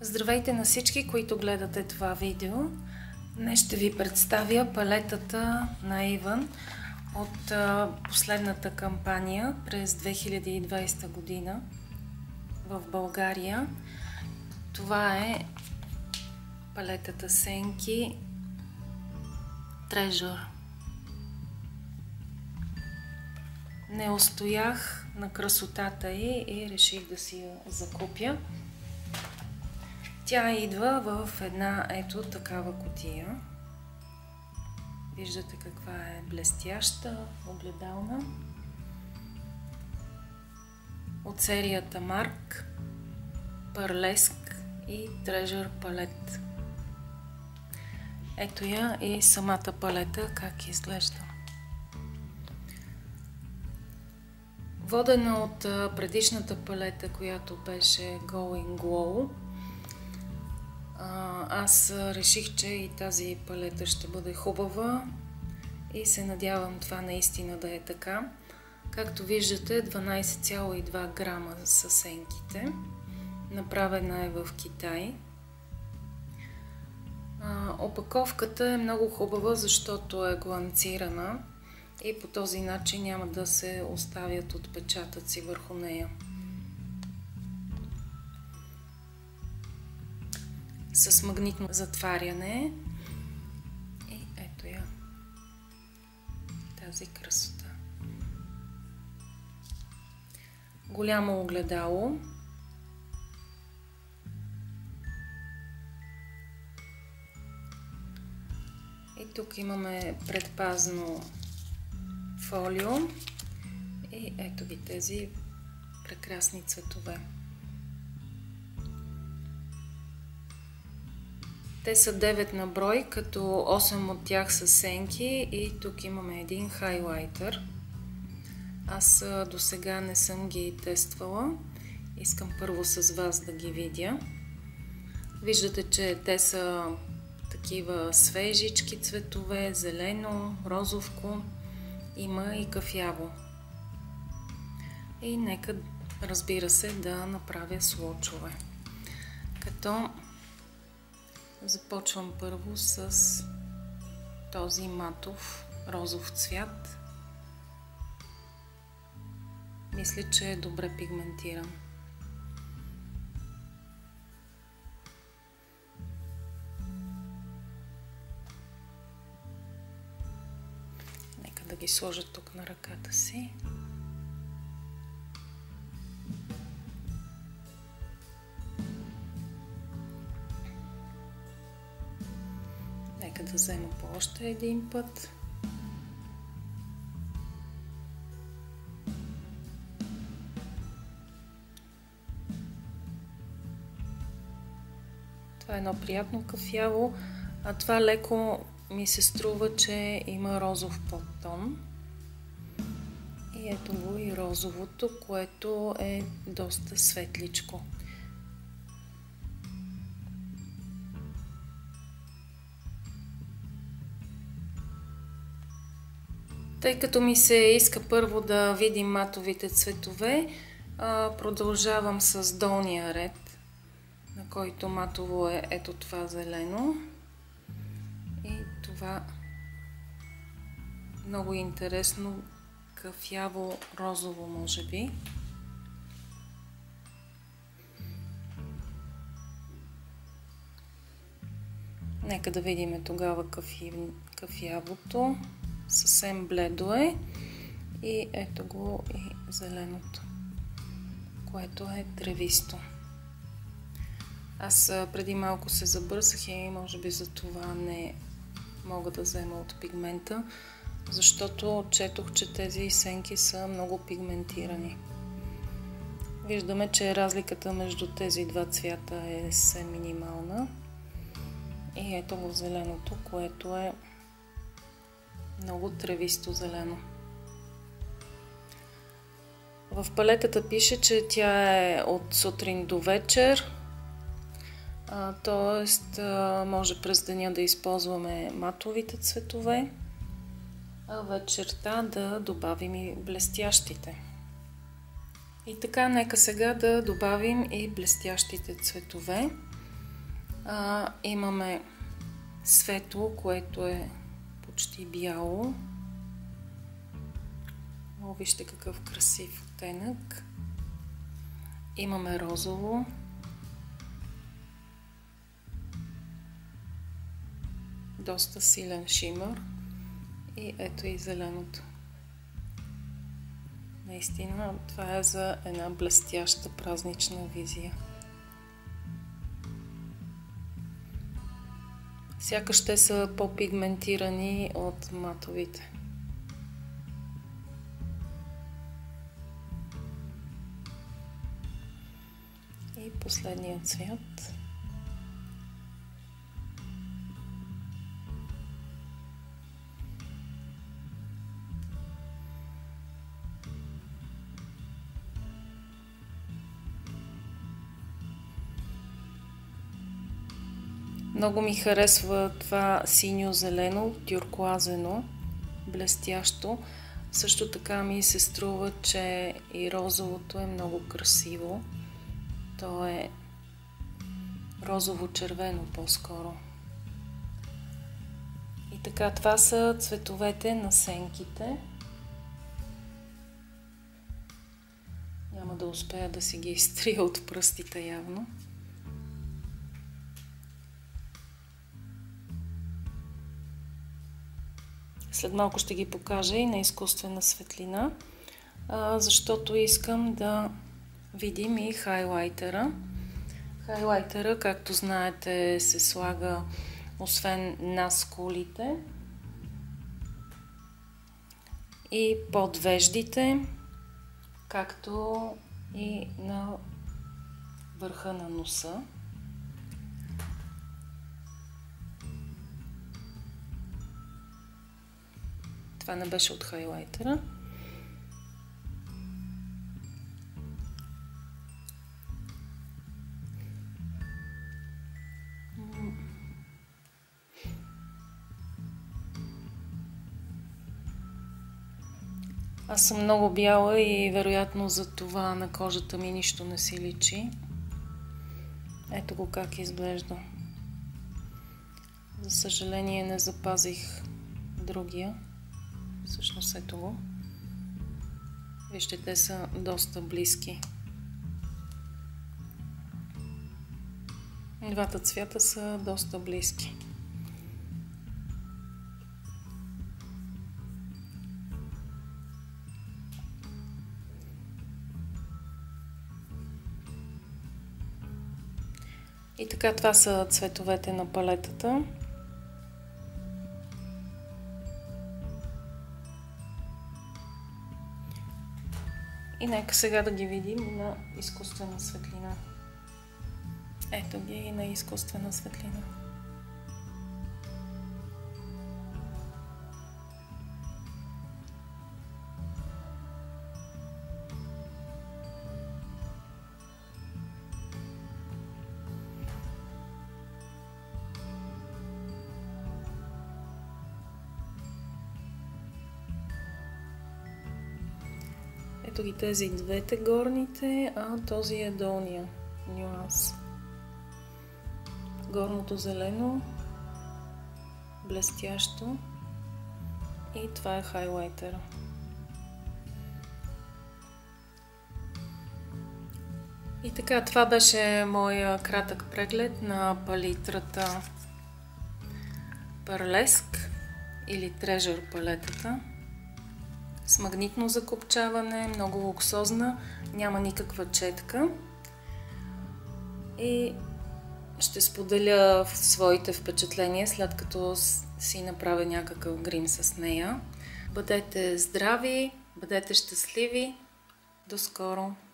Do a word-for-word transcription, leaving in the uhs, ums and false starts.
Здравейте на всички, които гледате това видео. Днес ще ви представя палетата на Avon от последната кампания през две хиляди и двадесета година в България. Това е палетата Senki Treasure. Не устоях на красотата ѝ и реших да си я закупя. Тя идва в една ето такава кутия. Виждате каква е блестяща, огледална. От серията Mark, Burlesque и Treasure палет. Ето я и самата палета как изглежда. Водена от предишната палета, която беше Going Glow, аз реших, че и тази палета ще бъде хубава и се надявам това наистина да е така. Както виждате, дванадесет цяло и две грама са сенките. Направена е в Китай. Опаковката е много хубава, защото е гланцирана и по този начин няма да се оставят отпечатъци върху нея. С магнитно затваряне. И ето я, тази красота. Голямо огледало. И тук имаме предпазно фолио. И ето ги тези прекрасни цветове. Те са девет на брой, като осем от тях са сенки и тук имаме един хайлайтър. Аз до сега не съм ги тествала. Искам първо с вас да ги видя. Виждате, че те са такива свежички цветове, зелено, розовко, има и кафяво. И нека, разбира се, да направя сводчове. Като започвам първо с този матов розов цвят. Мисля, че е добре пигментиран. Нека да ги сложа тук на ръката си. Нека да взема по още един път. Това е едно приятно кафяво, а това леко ми се струва, че има розов подтон. И ето го и розовото, което е доста светличко. Тъй като ми се иска първо да видим матовите цветове, продължавам с долния ред, на който матово е ето това зелено и това много интересно кафяво-розово, може би. Нека да видим тогава кафи... кафявото. Съвсем бледо е и ето го и зеленото, което е тревисто. Аз преди малко се забърсах и може би за това не мога да взема от пигмента, защото четох, че тези сенки са много пигментирани. Виждаме, че разликата между тези два цвята е съвсем минимална. И ето го зеленото, което е много тревисто зелено. В палетата пише, че тя е от сутрин до вечер, т.е. може през деня да използваме матовите цветове, а вечерта да добавим и блестящите. И така, нека сега да добавим и блестящите цветове. А, имаме светло, което е почти бяло. О, вижте какъв красив оттенък. Имаме розово. Доста силен шимър. И ето и зеленото. Наистина, това е за една блестяща празнична визия. Сякаш те са по-пигментирани от матовите. И последният цвят. Много ми харесва това синьо-зелено, тюркоазено, блестящо. Също така ми се струва, че и розовото е много красиво. То е розово-червено по-скоро. И така, това са цветовете на сенките. Няма да успея да си ги изтрия от пръстите явно. След малко ще ги покажа и на изкуствена светлина, защото искам да видим и хайлайтера. Хайлайтера, както знаете, се слага освен на скулите и под веждите, както и на върха на носа. Това не беше от хайлайтера. Аз съм много бяла и вероятно за това на кожата ми нищо не си личи. Ето го как изглежда. За съжаление не запазих другия. Всъщност ето го. Вижте, те са доста близки. Двата цвята са доста близки. И така, това са цветовете на палетата. И нека сега да ги видим на изкуствена светлина. Ето ги и на изкуствена светлина. Ето ги тези двете горните, а този е долния нюанс. Горното зелено, блестящо, и това е хайлайтера. И така, това беше моя кратък преглед на палитрата Burlesque или Treasure палетата. С магнитно закопчаване, много луксозна, няма никаква четка. И ще споделя своите впечатления, след като си направя някакъв грим с нея. Бъдете здрави, бъдете щастливи. До скоро!